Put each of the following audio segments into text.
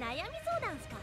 悩み相談っすか？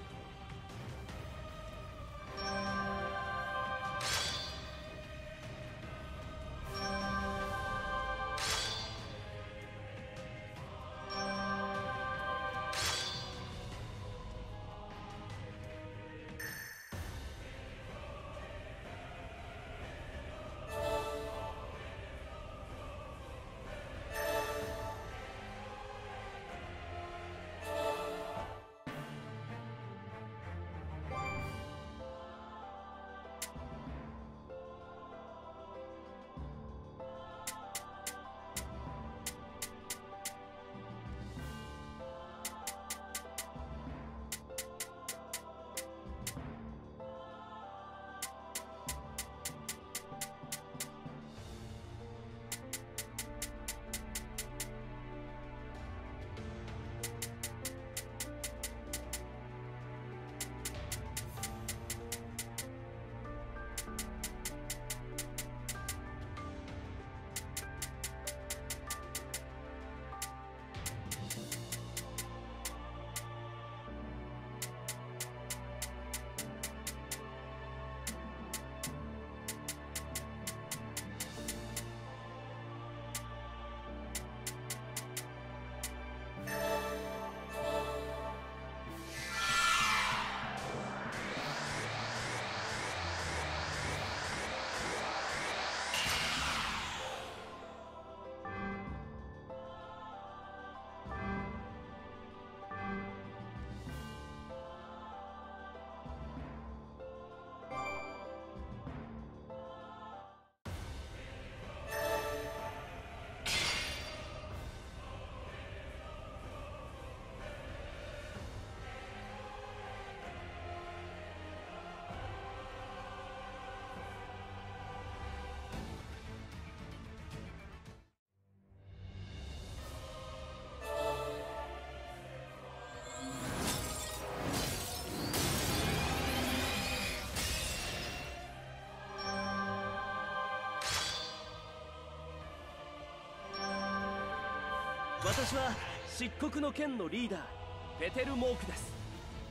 私は漆黒の剣のリーダーペテル・モークです。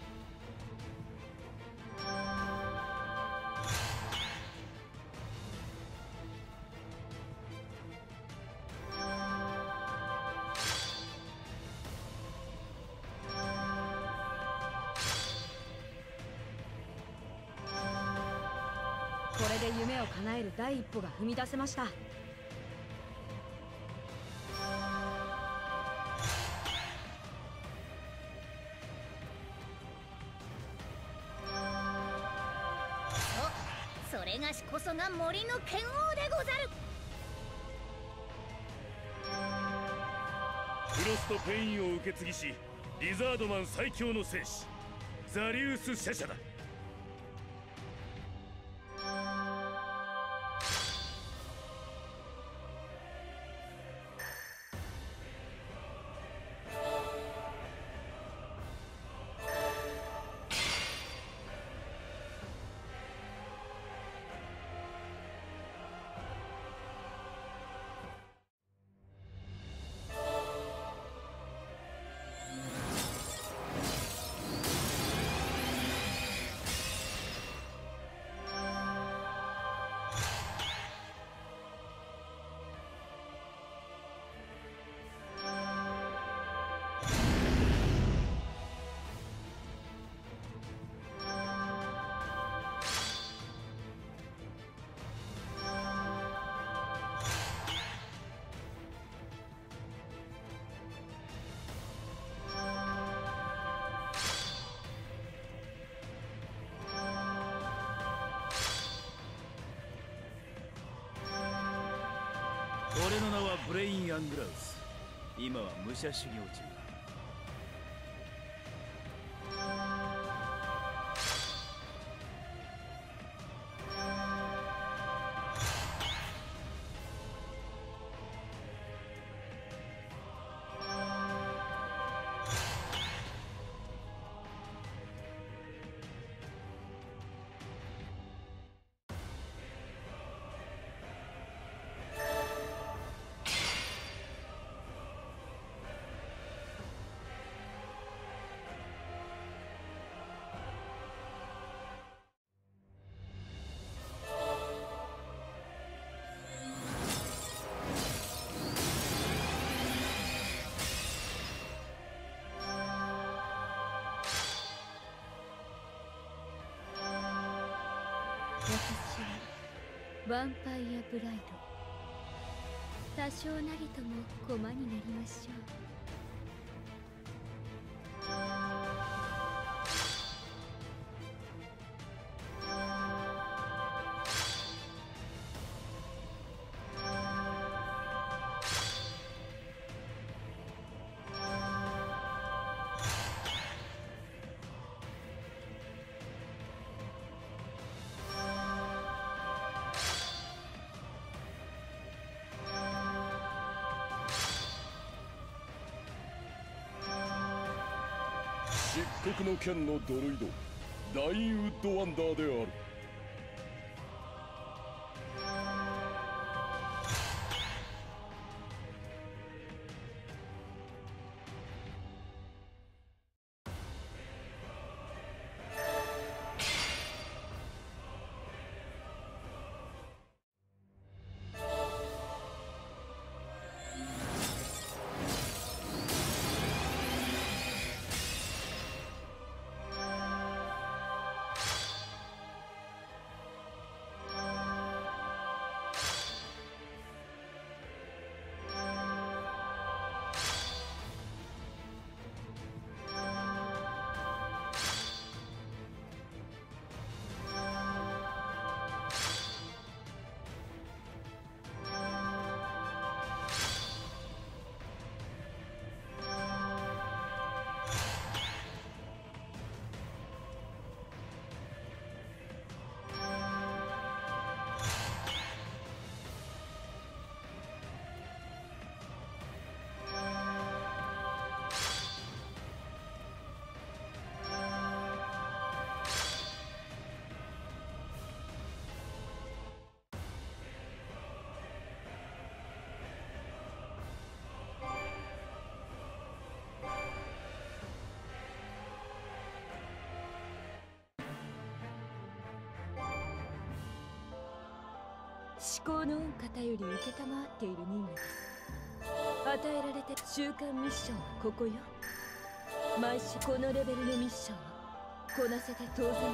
これで夢を叶える第一歩が踏み出せました。 それがしこそが森の剣王でござる。 フロストペインを受け継ぎしリザードマン最強の戦士ザリウス・シャシャだ。 俺の名はブレイン・アングラウス。今は武者修行中。 ヴァンパイアブライド、多少なりとも駒になりましょう。 漆黒の剣のドロイド、ダインウッドワンダーである。 思考の恩方より承っている任務です。与えられて週間ミッションはここよ。毎週このレベルのミッションをこなせて当然よ。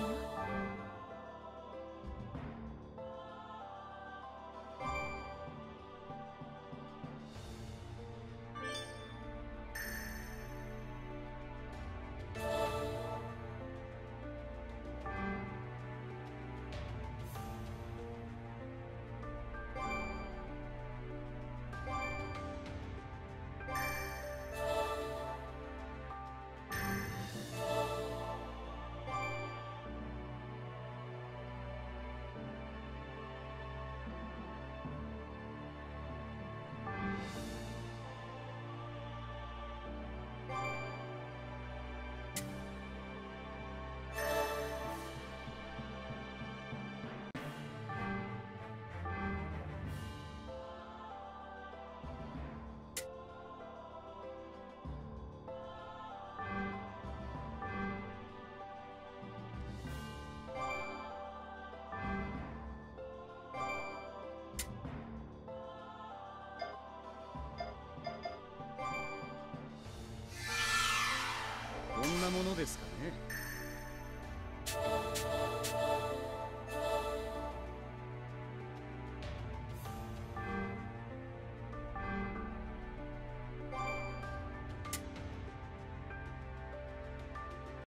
こんなものですかね。